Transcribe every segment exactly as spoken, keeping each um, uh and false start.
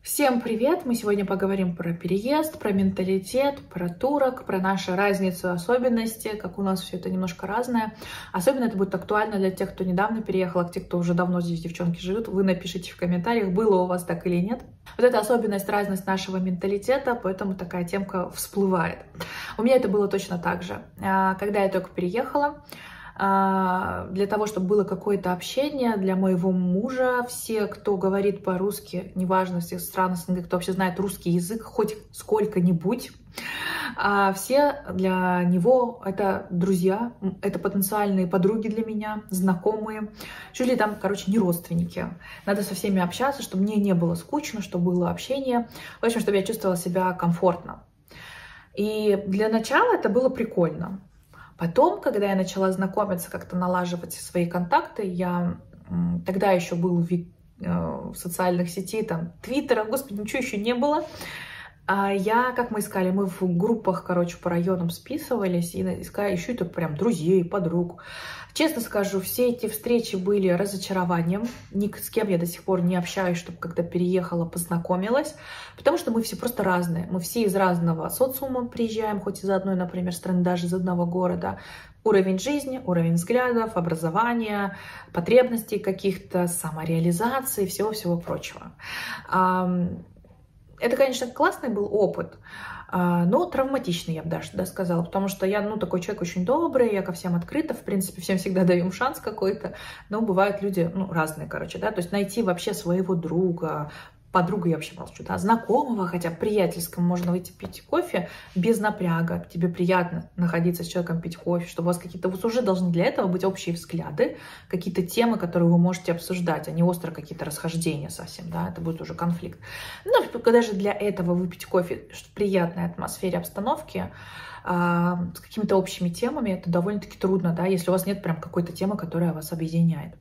Всем привет! Мы сегодня поговорим про переезд, про менталитет, про турок, про нашу разницу, особенности, как у нас все это немножко разное. Особенно это будет актуально для тех, кто недавно переехал, а те, кто уже давно здесь, девчонки, живут. Вы напишите в комментариях, было у вас так или нет. Вот эта особенность, разность нашего менталитета, поэтому такая темка всплывает. У меня это было точно так же. Когда я только переехала, для того, чтобы было какое-то общение для моего мужа, все, кто говорит по-русски, неважно, всех стран СНГ, кто вообще знает русский язык, хоть сколько-нибудь, все для него это друзья, это потенциальные подруги для меня, знакомые, чуть ли там, короче, не родственники. Надо со всеми общаться, чтобы мне не было скучно, чтобы было общение, в общем, чтобы я чувствовала себя комфортно. И для начала это было прикольно. Потом, когда я начала знакомиться, как-то налаживать свои контакты, я тогда еще был в, в социальных сетей, там, Твиттера, господи, ничего еще не было. А я, как мы искали, мы в группах, короче, по районам списывались и искали еще это прям друзей, подруг. Честно скажу, все эти встречи были разочарованием. Ни с кем я до сих пор не общаюсь, чтобы когда переехала, познакомилась. Потому что мы все просто разные. Мы все из разного социума приезжаем, хоть из одной, например, страны, даже из одного города. Уровень жизни, уровень взглядов, образования, потребностей каких-то, самореализации, всего-всего прочего. Это, конечно, классный был опыт, но травматичный, я бы даже да, сказала, потому что я, ну, такой человек очень добрый, я ко всем открыта, в принципе, всем всегда даем шанс какой-то, но бывают люди, ну, разные, короче, да, то есть найти вообще своего друга, подруга, я вообще молчу, да, знакомого, хотя приятельскому можно выйти пить кофе без напряга, тебе приятно находиться с человеком, пить кофе, что у вас какие-то, у вас уже должны для этого быть общие взгляды, какие-то темы, которые вы можете обсуждать, а не остро какие-то расхождения совсем, да, это будет уже конфликт. Но даже для этого выпить кофе в приятной атмосфере, обстановке, с какими-то общими темами, это довольно-таки трудно, да, если у вас нет прям какой-то темы, которая вас объединяет.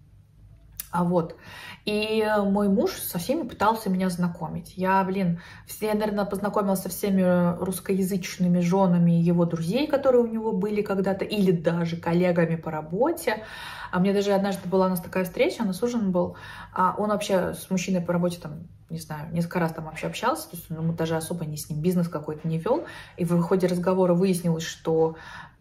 А вот, и мой муж со всеми пытался меня знакомить. Я, блин, все, я, наверное, познакомилась со всеми русскоязычными женами его друзей, которые у него были когда-то, или даже коллегами по работе. А мне даже однажды была у нас такая встреча, у нас ужин был, а он вообще с мужчиной по работе там, не знаю, несколько раз там вообще общался, то есть он даже особо не с ним бизнес какой-то не вел. И в ходе разговора выяснилось, что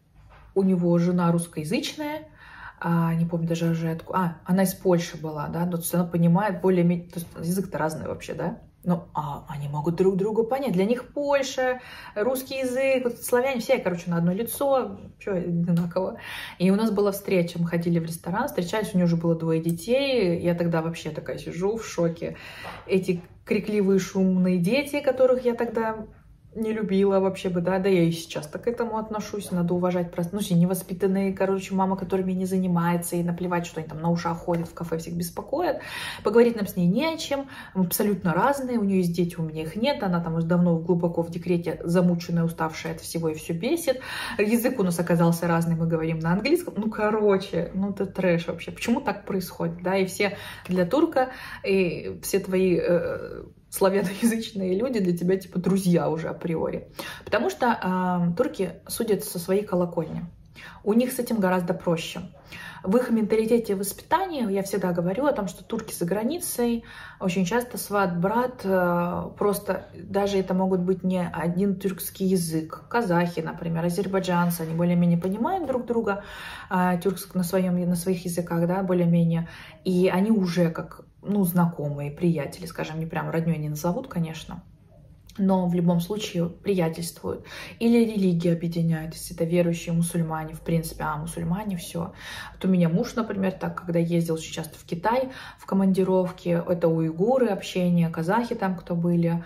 у него жена русскоязычная, А, не помню даже уже откуда. А, она из Польши была, да, то есть она понимает более-менее, то есть язык-то разный вообще, да, ну, а они могут друг друга понять. Для них Польша, русский язык, вот, славяне, все, короче, на одно лицо, что одинаково. И у нас была встреча, мы ходили в ресторан, встречались, у нее уже было двое детей, я тогда вообще такая сижу в шоке. Эти крикливые, шумные дети, которых я тогда не любила вообще бы, да, да я и сейчас так к этому отношусь, надо уважать просто, ну, все невоспитанные, короче, мама, которыми не занимается, и наплевать, что они там на ушах ходят, в кафе всех беспокоят, поговорить нам с ней не о чем, мы абсолютно разные, у нее есть дети, у меня их нет, она там уже давно глубоко в декрете, замученная, уставшая от всего и все бесит, язык у нас оказался разный, мы говорим на английском, ну, короче, ну, это трэш вообще, почему так происходит, да, и все для турка, и все твои э, славяноязычные люди для тебя типа друзья уже априори. Потому что э, турки судят со своей колокольни. У них с этим гораздо проще. В их менталитете и воспитании я всегда говорю о том, что турки за границей очень часто сват-брат, э, просто даже это могут быть не один тюркский язык. Казахи, например, азербайджанцы, они более-менее понимают друг друга э, тюркск на, своем, на своих языках, да, более-менее. И они уже как, ну, знакомые, приятели, скажем, не прям роднёй не назовут, конечно. Но в любом случае приятельствуют. Или религия объединяет, если это верующие мусульмане, в принципе, а мусульмане, все. Вот у меня муж, например, так, когда ездил очень часто в Китай в командировке, это уйгуры, общение, казахи там кто были,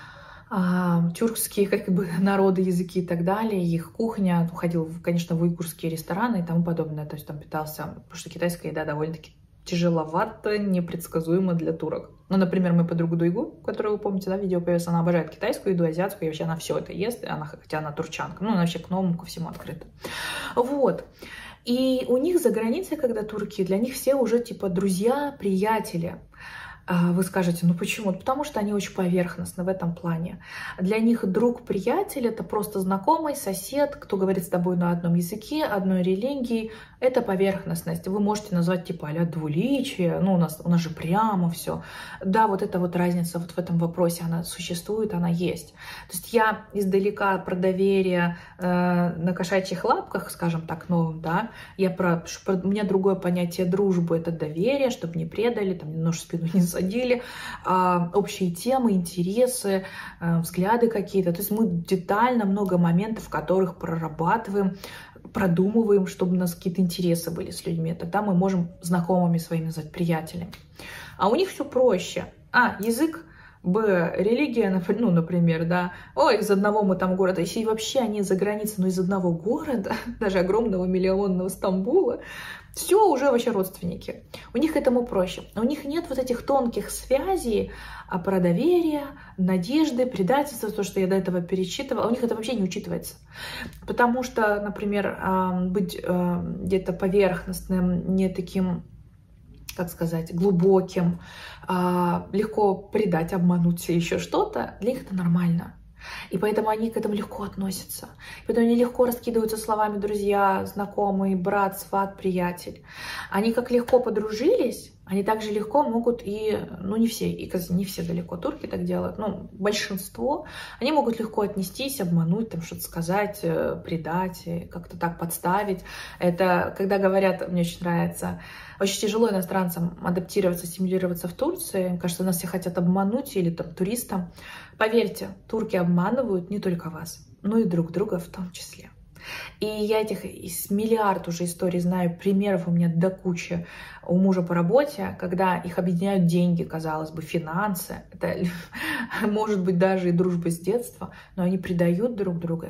а, тюркские как бы народы, языки и так далее, их кухня, ходил, конечно, в уйгурские рестораны и тому подобное, то есть там питался, потому что китайская еда довольно-таки тяжеловато, непредсказуемо для турок. Ну, например, мою подругу Дуйгу, которую вы помните, да, видео появилось, она обожает китайскую еду, азиатскую, и вообще она все это ест, она, хотя она турчанка, ну, она вообще к новому, ко всему открыта. Вот. И у них за границей, когда турки, для них все уже типа друзья, приятели. Вы скажете, ну почему? Потому что они очень поверхностны в этом плане. Для них друг, приятель — это просто знакомый, сосед, кто говорит с тобой на одном языке, одной религии. Это поверхностность. Вы можете назвать типа а-ля двуличие, ну у нас, у нас же прямо все. Да, вот эта вот разница вот в этом вопросе, она существует, она есть. То есть я издалека про доверие э, на кошачьих лапках, скажем так, новым, да, я про, про, у меня другое понятие дружбы — это доверие, чтобы не предали, там, нож в спину не садили, а, общие темы, интересы, а, взгляды какие-то. То есть мы детально много моментов, в которых прорабатываем, продумываем, чтобы у нас какие-то интересы были с людьми. Тогда мы можем знакомыми своими назвать, приятелями. А у них все проще. А, язык, Б, религия, ну, например, да. О, из одного мы там города. Если вообще они за границей, но из одного города, даже огромного миллионного Стамбула, все уже вообще родственники. У них к этому проще. У них нет вот этих тонких связей а про доверие, надежды, предательство, то, что я до этого перечитывала. У них это вообще не учитывается. Потому что, например, быть где-то поверхностным, не таким, как сказать, глубоким, легко предать, обмануть еще что-то, для них это нормально. И поэтому они к этому легко относятся. И поэтому они легко раскидываются словами друзья, знакомый, брат, сват, приятель. Они как легко подружились, они также легко могут и, ну не все, и не все далеко турки так делают, но большинство, они могут легко отнестись, обмануть, там что-то сказать, предать, как-то так подставить. Это, когда говорят, мне очень нравится, очень тяжело иностранцам адаптироваться, ассимилироваться в Турции. Мне кажется, нас все хотят обмануть или там туристам. Поверьте, турки обманывают не только вас, но и друг друга в том числе. И я этих из миллиард уже историй знаю, примеров у меня до кучи у мужа по работе, когда их объединяют деньги, казалось бы, финансы. Это может быть даже и дружба с детства, но они предают друг друга.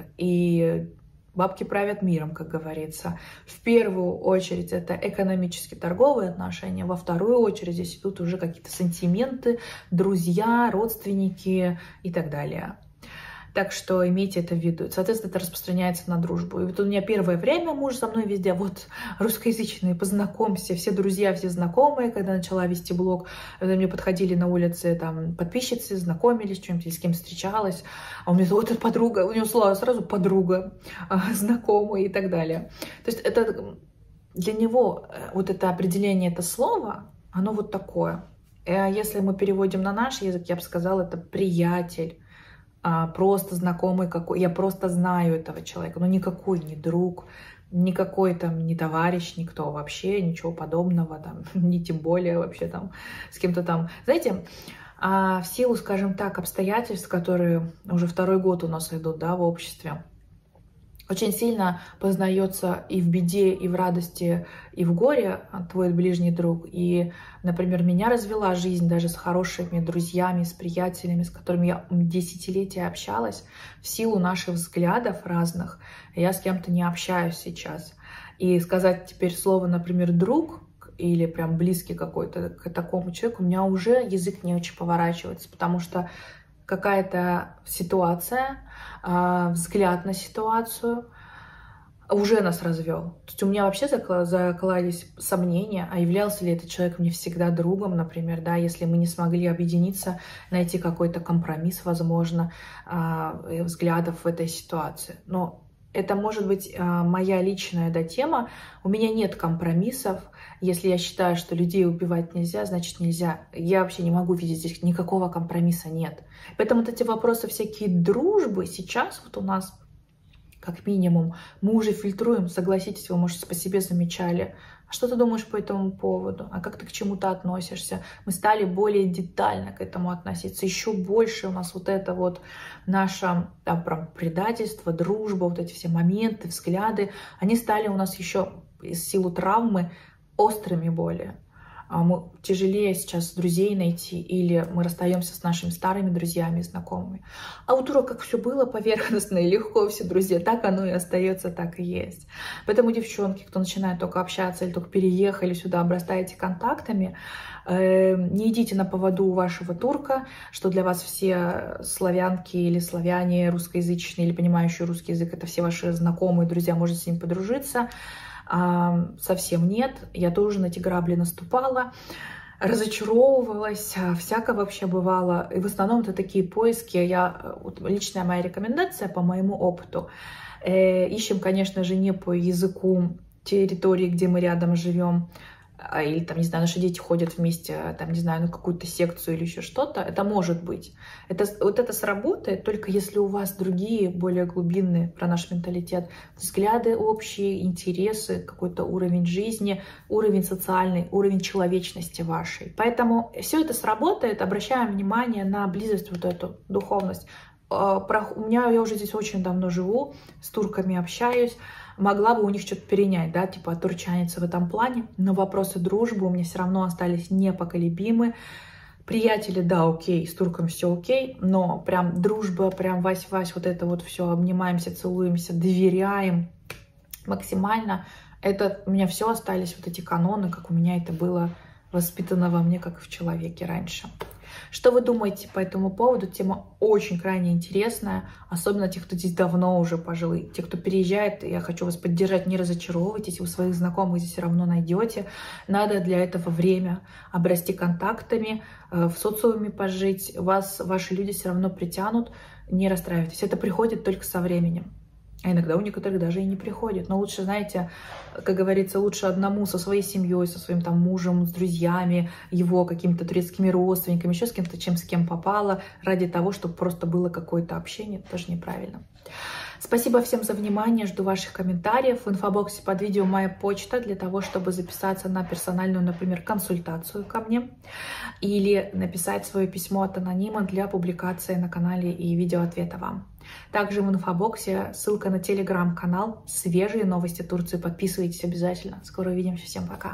И бабки правят миром, как говорится. В первую очередь это экономические, торговые отношения. Во вторую очередь здесь идут уже какие-то сантименты, друзья, родственники и так далее. Так что имейте это в виду. Соответственно, это распространяется на дружбу. И вот у меня первое время муж со мной везде, вот русскоязычные, познакомься, все друзья, все знакомые. Когда начала вести блог, когда мне подходили на улице там подписчицы, знакомились, чем-то с кем встречалась. А у меня вот эта подруга, у него слово сразу подруга, знакомая и так далее. То есть это для него вот это определение, это слово, оно вот такое. Если мы переводим на наш язык, я бы сказала, это приятель. Просто знакомый какой, я просто знаю этого человека, но никакой не друг, никакой там не товарищ, никто вообще, ничего подобного, там, не тем более вообще там с кем-то там. Знаете, в силу, скажем так, обстоятельств, которые уже второй год у нас идут, да, в обществе, очень сильно познается и в беде, и в радости, и в горе твой ближний друг. И, например, меня развела жизнь даже с хорошими друзьями, с приятелями, с которыми я десятилетия общалась. В силу наших взглядов разных я с кем-то не общаюсь сейчас. И сказать теперь слово, например, друг или прям близкий какой-то к такому человеку, у меня уже язык не очень поворачивается, потому что какая-то ситуация, взгляд на ситуацию уже нас развел. То есть у меня вообще закладывались сомнения, а являлся ли этот человек мне всегда другом, например, да, если мы не смогли объединиться, найти какой-то компромисс, возможно, взглядов в этой ситуации. Но это может быть моя личная, да, тема. У меня нет компромиссов. Если я считаю, что людей убивать нельзя, значит нельзя. Я вообще не могу видеть здесь никакого компромисса, нет. Поэтому вот эти вопросы всякие дружбы сейчас вот у нас, как минимум, мы уже фильтруем. Согласитесь, вы, может, по себе замечали. А что ты думаешь по этому поводу? А как ты к чему-то относишься? Мы стали более детально к этому относиться. Еще больше у нас вот это вот наше там, прям предательство, дружба, вот эти все моменты, взгляды, они стали у нас еще из силу травмы острыми более. Мы тяжелее сейчас друзей найти, или мы расстаемся с нашими старыми друзьями, знакомыми. А у турок как все было поверхностно и легко, все друзья, так оно и остается, так и есть. Поэтому, девчонки, кто начинает только общаться или только переехали сюда, обрастаете контактами, э, не идите на поводу у вашего турка, что для вас все славянки или славяне, русскоязычные или понимающие русский язык, это все ваши знакомые, друзья, можете с ним подружиться. А, совсем нет. Я тоже на эти грабли наступала. разочаровывалась, всяко вообще бывало. И в основном это такие поиски. Я, вот, личная моя рекомендация по моему опыту. Э, ищем, конечно же, не по языку территории, где мы рядом живем, или там, не знаю, наши дети ходят вместе, там, не знаю, на какую-то секцию или еще что-то. Это может быть. Это, вот это сработает только если у вас другие, более глубинные, про наш менталитет, взгляды общие, интересы, какой-то уровень жизни, уровень социальный, уровень человечности вашей. Поэтому все это сработает. Обращаем внимание на близость, вот эту духовность. У меня, я уже здесь очень давно живу, с турками общаюсь. Могла бы у них что-то перенять, да, типа турчаниться в этом плане, но вопросы дружбы у меня все равно остались непоколебимы. Приятели, да, окей, с турком все окей, но прям дружба, прям вась-вась, вот это вот все, обнимаемся, целуемся, доверяем максимально. Это у меня все остались вот эти каноны, как у меня это было воспитано во мне, как в человеке раньше. Что вы думаете по этому поводу? Тема очень крайне интересная, особенно те, кто здесь давно уже пожил. И те, кто переезжает, я хочу вас поддержать, не разочаровывайтесь, вы своих знакомых здесь все равно найдете. Надо для этого время обрасти контактами, в социуме пожить, вас ваши люди все равно притянут, не расстраивайтесь. Это приходит только со временем. А иногда у некоторых даже и не приходит. Но лучше, знаете, как говорится, лучше одному со своей семьей, со своим там мужем, с друзьями, его какими-то турецкими родственниками, еще с кем-то, чем с кем попало, ради того, чтобы просто было какое-то общение. Это тоже неправильно. Спасибо всем за внимание, жду ваших комментариев. В инфобоксе под видео моя почта для того, чтобы записаться на персональную, например, консультацию ко мне или написать свое письмо от анонима для публикации на канале и видеоответа вам. Также в инфобоксе ссылка на телеграм-канал, свежие новости Турции. Подписывайтесь обязательно. Скоро увидимся. Всем пока.